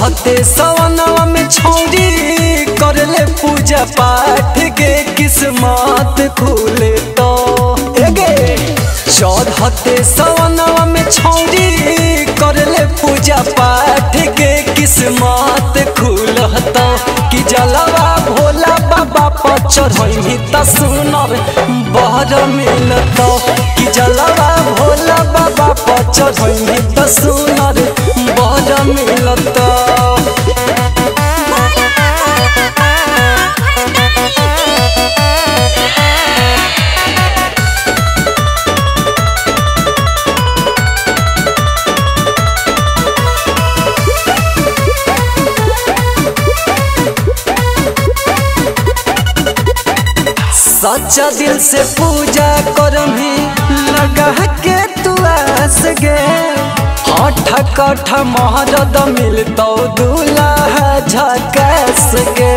चढ़ते सवनवा में छौरी करले पूजा पाठ के किस्मत खुले तो चढ़ते सवनवा में छौरी करले पूजा पाठ के किस्मत खुलता कि जलवा भोला बाबा पर चढ़ी त सुनर बर मिलता कि जलवा भोला बाबा पर चढ़ी त सुनर बर मिलता। सच्चा दिल से पूजा करमी लगा के तू आस गे हठ कठ महरद मिलतो दूल्हा झकास गे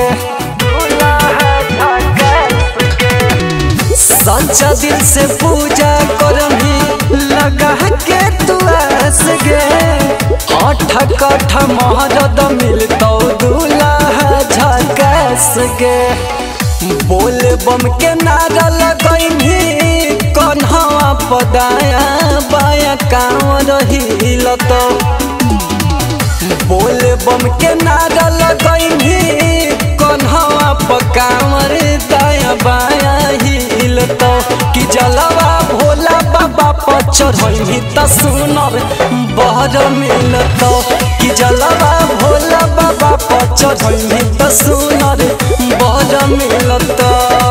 सच्चा दिल से पूजा करमी लगा के तू आस गे हठ कठ महरद मिलतो दूल्हा झकास गे बोल बम के नारा लगैनी कन्हवा पदाया बाया कांवर हिलत बोल बम के नारा लगैनी कन्हवा पकांवर दाया बाया हिलत कि जलवा भोला बाबा पर चढ़ी त सुनर बर मिलत कि जलवा भोला बाबा पर चढ़ी त सुनर बर मिलत।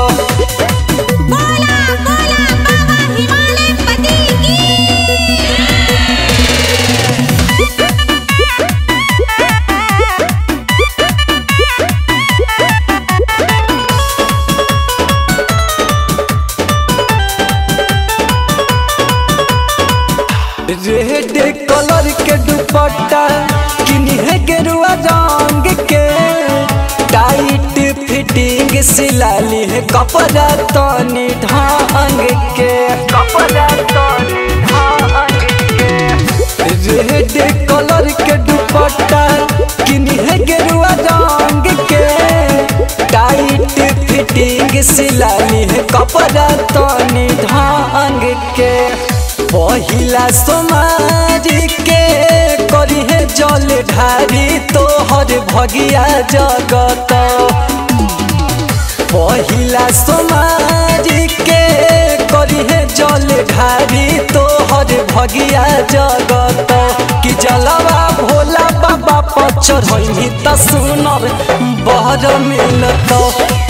रेड कलर के दुपट्टा किन्हे गेरुआ रंग के टाइट फिटिंग सिलाली है कपड़ा तनी ढंग के रेड कलर के दुपट्टा किन्हे गेरुआ रंग के टाइट फिटिंग सिलाली है कपड़ा तनी ढंग के पहिला सोमारी के करी है जल ढारी तोहर भगिया जगत पहिला सोमारी के करी है जल ढारी तोहर भगिया जगत कि जलवा भोला बाबा पर चढ़ी त सुनर बर मिलत